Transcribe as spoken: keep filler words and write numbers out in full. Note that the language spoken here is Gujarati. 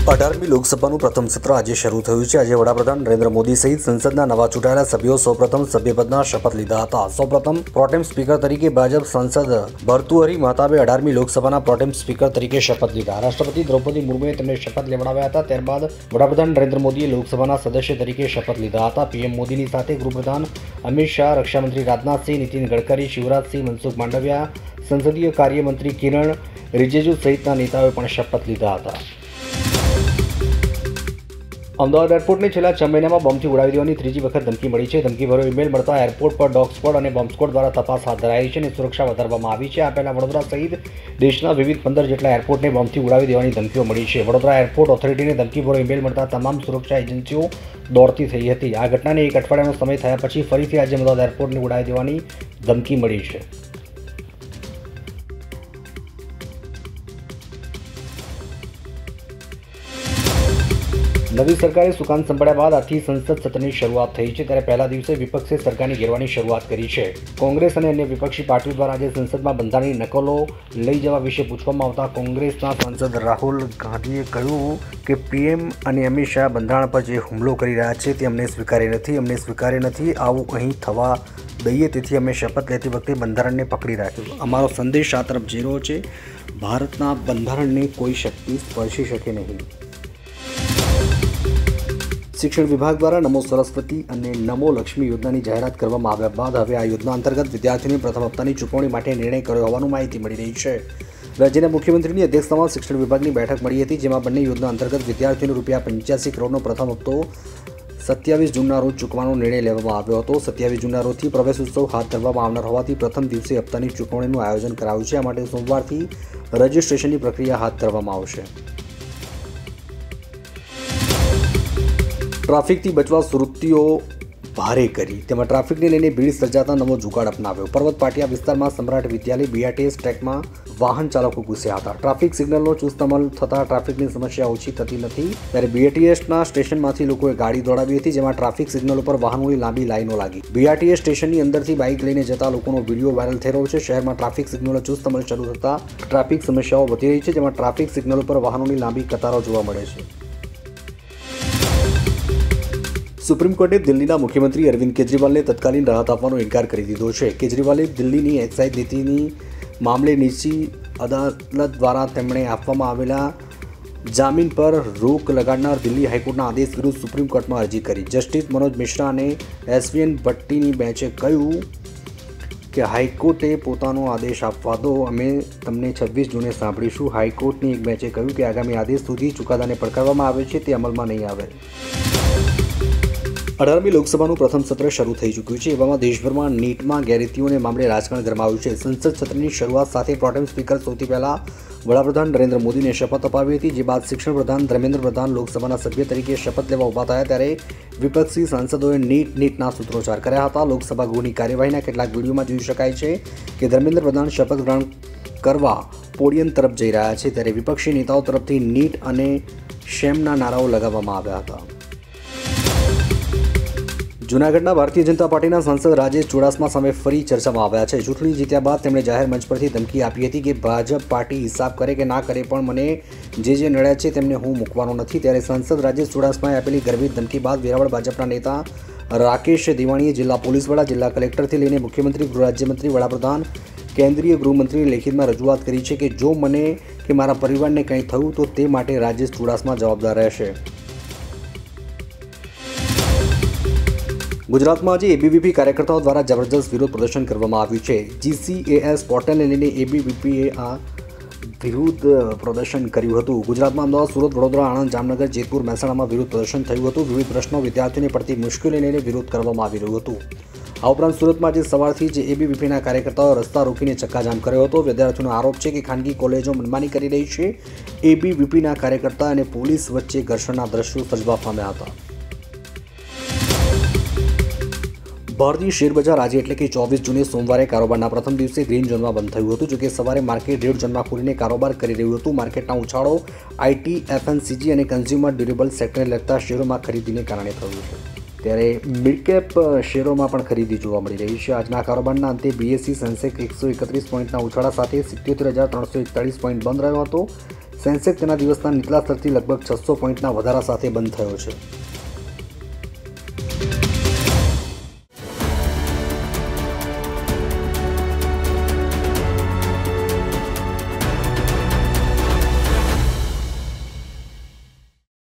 અઢારમી લોકસભાનું પ્રથમ સત્ર આજે શરૂ થયું છે। આજે વડાપ્રધાન નરેન્દ્ર મોદી સહિત સંસદના નવા ચૂંટાયેલા સભ્યો સૌપ્રથમ સભ્યપદના શપથ લીધા હતા। સૌપ્રથમ પ્રોટેમ સ્પીકર તરીકે ભાજપ સાંસદ ભર્તુહરી મહતાબે અઢારમી લોકસભાના પ્રોટેમ સ્પીકર તરીકે શપથ લીધા। રાષ્ટ્રપતિ દ્રૌપદી મુર્મુએ તેમને શપથ લેવડાવ્યા હતા। ત્યારબાદ વડાપ્રધાન નરેન્દ્ર મોદીએ લોકસભાના સદસ્ય તરીકે શપથ લીધા હતા। પીએમ મોદીની સાથે ગૃહપ્રધાન અમિત શાહ, રક્ષામંત્રી રાજનાથસિંહ, નીતિન ગડકરી, શિવરાજસિંહ, મનસુખ માંડવિયા, સંસદીય કાર્યમંત્રી કિરણ રિજિજુ સહિતના નેતાઓએ પણ શપથ લીધા હતા। અમદાવાદ એરપોર્ટને છેલ્લા છ મહિનામાં બોમ્બથી ઉડાવી દેવાની ત્રીજી વખત ધમકી મળી છે। ધમકીભર્યો ઈમેલ મળતા એરપોર્ટ પર ડોગ સ્ક્વોડ અને બોમ્બ સ્ક્વોડ દ્વારા તપાસ હાથ ધરાઈ છે અને સુરક્ષા વધારવામાં આવી છે। આ પહેલા વડોદરા સહિત દેશના વિવિધ પંદર જેટલા એરપોર્ટને બોમ્બથી ઉડાવી દેવાની ધમકીઓ મળી છે। વડોદરા એરપોર્ટ ઓથોરિટીને ધમકીભર્યો ઈમેલ મળતા તમામ સુરક્ષા એજન્સીઓ દોડતી થઈ હતી। આ ઘટનાને એક અઠવાડિયાનો સમય થયા પછી ફરીથી આજે અમદાવાદ એરપોર્ટને ઉડાવી દેવાની ધમકી મળી છે। નવી સરકારે સુકાન સંભાળ્યા બાદ આજથી સંસદ સત્રની શરૂઆત થઈ છે। ત્યારે પહેલા દિવસે વિપક્ષે સરકારને ઘેરવાની શરૂઆત કરી છે। કોંગ્રેસ અને અન્ય વિપક્ષી પાર્ટીઓ દ્વારા આજે સંસદમાં બંધારણની નકલો લઈ જવા વિશે પૂછવામાં આવતા કોંગ્રેસના સાંસદ રાહુલ ગાંધીએ કહ્યું કે પીએમ અને અમિત શાહ બંધારણ પર જે હુમલો કરી રહ્યા છે તે અમને સ્વીકાર્ય નથી અમને સ્વીકાર્ય નથી આવું અહીં થવા દઈએ। તેથી અમે શપથ લેતી વખતે બંધારણને પકડી રાખ્યું। અમારો સંદેશ આ તરફ જઈ રહ્યો છે, ભારતના બંધારણને કોઈ શક્તિ સ્પર્શી શકે નહીં। શિક્ષણ વિભાગ દ્વારા નમો સરસ્વતી અને નમો લક્ષ્મી યોજનાની જાહેરાત કરવામાં આવ્યા બાદ હવે આ યોજના અંતર્ગત વિદ્યાર્થીઓને પ્રથમ હપ્તાની ચૂકવણી માટે નિર્ણય કર્યો હોવાનું માહિતી મળી રહી છે। રાજ્યના મુખ્યમંત્રીની અધ્યક્ષતામાં શિક્ષણ વિભાગની બેઠક મળી હતી, જેમાં બંને યોજના અંતર્ગત વિદ્યાર્થીઓને રૂપિયા પંચ્યાસી કરોડનો પ્રથમ હપ્તો સત્યાવીસ જૂનના રોજ ચૂકવાનો નિર્ણય લેવામાં આવ્યો હતો। સત્યાવીસ જૂનના રોજથી પ્રવેશ ઉત્સવ હાથ ધરવામાં આવનાર હોવાથી પ્રથમ દિવસે હપ્તાની ચૂકવણીનું આયોજન કરાયું છે। આ માટે સોમવારથી રજીસ્ટ્રેશનની પ્રક્રિયા હાથ ધરવામાં આવશે। ટ્રાફિકથી બચવા સુરતીઓ ભારે કરી, તેમાં ટ્રાફિકને લઈને ભીડ સર્જાતા નવો જુગાડ અપનાવ્યો। પર્વત પાટિયા વિસ્તારમાં સમ્રાટ વિદ્યાલય બીઆરટીએસ ટ્રેકમાં વાહન ચાલકો ઘૂસ્યા હતા। ટ્રાફિક સિગ્નલનો ચુસ્ત અમલ થતાં ટ્રાફિકની સમસ્યા ઓછી થતી નથી, ત્યારે બીઆરટીએસના સ્ટેશનમાંથી લોકોએ ગાડી દોડાવી હતી, જેમાં ટ્રાફિક સિગ્નલ ઉપર વાહનોની લાંબી લાઈનો લાગી। બીઆરટીએસ સ્ટેશનની અંદરથી બાઇક લઈને જતા લોકોનો વિડીયો વાયરલ થઈ રહ્યો છે। શહેરમાં ટ્રાફિક સિગ્નલનો ચુસ્ત અમલ શરૂ થતાં ટ્રાફિક સમસ્યાઓ વધી રહી છે, જેમાં ટ્રાફિક સિગ્નલ ઉપર વાહનોની લાંબી કતારો જોવા મળે છે। સુપ્રીમ કોર્ટે દિલ્હીના મુખ્યમંત્રી અરવિંદ કેજરીવાલને તત્કાલીન રાહત આપવાનો ઇનકાર કરી દીધો છે। કેજરીવાલે દિલ્હીની એક્સાઇઝ નીતિની મામલે નીચી અદાલત દ્વારા તેમણે આપવામાં આવેલા જામીન પર રોક લગાડનાર દિલ્હી હાઈકોર્ટના આદેશ વિરુદ્ધ સુપ્રીમ કોર્ટમાં અરજી કરી। જસ્ટિસ મનોજ મિશ્રા અને એસવીએન ભટ્ટીની બેન્ચે કહ્યું કે હાઈકોર્ટે પોતાનો આદેશ આપવા દો, અમે તમને છવ્વીસ જૂને સાંભળીશું। હાઈકોર્ટની એક બેન્ચે કહ્યું કે આગામી આદેશ સુધી ચુકાદાને પડકારવામાં આવે છે તે અમલમાં નહીં આવે। અઢારમી લોકસભાનું પ્રથમ સત્ર શરૂ થઈ ચૂક્યું છે। એવામાં દેશભરમાં નીટમાં ગેરરીતિઓને મામલે રાજકારણ ગરમાયું છે। સંસદ સત્રની શરૂઆત સાથે પ્રોટેમ સ્પીકર સૌથી પહેલા વડાપ્રધાન નરેન્દ્ર મોદીને શપથ અપાવી હતી, જે બાદ શિક્ષણ પ્રધાન ધર્મેન્દ્ર પ્રધાન લોકસભાના સભ્ય તરીકે શપથ લેવા ઊભા થયા, ત્યારે વિપક્ષી સાંસદોએ નીટ નીટના સૂત્રોચ્ચાર કર્યા હતા। લોકસભા ગૃહની કાર્યવાહીના કેટલાક વિડીયોમાં જોઈ શકાય છે કે ધર્મેન્દ્ર પ્રધાન શપથ ગ્રહણ કરવા પોડિયમ તરફ જઈ રહ્યા છે, ત્યારે વિપક્ષી નેતાઓ તરફથી નીટ અને શેમના નારાઓ લગાવવામાં આવ્યા હતા। જૂનાગઢના ભારતીય જનતા પાર્ટીના સાંસદ રાજેશ ચુડાસમા સામે ફરી ચર્ચામાં આવ્યા છે। ચૂંટણી જીત્યા બાદ તેમણે જાહેર મંચ પરથી ધમકી આપી હતી કે ભાજપ પાર્ટી હિસાબ કરે કે ના કરે પણ મને જે જે નડ્યા છે તેમને હું મૂકવાનો નથી। ત્યારે સાંસદ રાજેશ ચુડાસમાએ આપેલી ગર્ભિત ધમકી બાદ વેરાવળ ભાજપના નેતા રાકેશ દિવાણીએ જિલ્લા પોલીસ વડા, જિલ્લા કલેક્ટરથી લઈને મુખ્યમંત્રી, ગૃહ રાજ્યમંત્રી, વડાપ્રધાન, કેન્દ્રીય ગૃહમંત્રીને લેખિતમાં રજૂઆત કરી છે કે જો મને કે મારા પરિવારને કંઈ થયું તો તે માટે રાજેશ ચુડાસમા જવાબદાર રહેશે। ગુજરાતમાં આજે એબીવીપી કાર્યકર્તાઓ દ્વારા જબરજસ્ત વિરોધ પ્રદર્શન કરવામાં આવ્યું છે। જીસીએએસ પોર્ટલને લઈને એબીવીપીએ આ વિરોધ પ્રદર્શન કર્યું હતું। ગુજરાતમાં અમદાવાદ, સુરત, વડોદરા, આણંદ, જામનગર, જેતપુર, મહેસાણામાં વિરોધ પ્રદર્શન થયું હતું। વિવિધ પ્રશ્નો, વિદ્યાર્થીઓને પડતી મુશ્કેલીને લઈને વિરોધ કરવામાં આવી રહ્યું હતું। આ ઉપરાંત સુરતમાં આજે સવારથી જ એબીવીપીના કાર્યકર્તાઓ રસ્તા રોકીને ચક્કાજામ કર્યો હતો। વિદ્યાર્થીઓનો આરોપ છે કે ખાનગી કોલેજો મનમાની કરી રહી છે। એબીવીપીના કાર્યકર્તા અને પોલીસ વચ્ચે ઘર્ષણના દ્રશ્યો સર્જવા પામ્યા હતા। ભારતીય શેર બજાર આજે એટલે કે ચોવીસ જૂને સોમવારે કારોબારના પ્રથમ દિવસે ગ્રીન ઝોનમાં બંધ થયું હતું, જોકે સવારે માર્કેટ રેડ ઝોનમાં ખુલીને કારોબાર કરી રહ્યું હતું। માર્કેટના ઉછાળો આઈટી, એફએમસીજી અને કન્ઝ્યુમર ડ્યુરેબલ સેક્ટરને લગતા શેરોમાં ખરીદીને કારણે થયું છે, ત્યારે મિડ કેપ શેરોમાં પણ ખરીદી જોવા મળી રહી છે। આજના કારોબારના અંતે બીએસસી સેન્સેક્સ એકસો એકત્રીસ પોઈન્ટના ઉછાળા સાથે સિત્તોતેર હજાર ત્રણસો એકતાળીસ પોઈન્ટ બંધ રહ્યો હતો, સેન્સેક્સ તેના દિવસના નીચલા સ્તરથી લગભગ છસો પોઈન્ટના વધારા સાથે બંધ થયો છે।